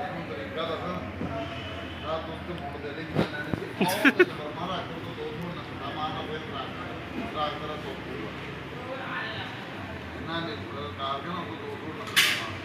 ਇਹਨੂੰ ਤਰੀਕਾ ਦੱਸਾਂ ਰਾਤ ਉਸ ਤੋਂ ਮੁੜ ਦੇ ਲਈ ਕਿ ਲੈਣੇ ਸੀ ਬਹੁਤ ਬਰਮਾ ਰੱਖ ਤੋਂ ਦੋ ਥੋੜਾ ਨਾ ਸਦਾ ਮਾਰਨਾ ਫਿਰ ਰਾਤ ਤਰਾ ਤੋਂ ਇਹਨਾਂ ਨੇ ਕਾਰਗਨ ਉਹ ਦੋ ਥੋੜਾ ਨਾ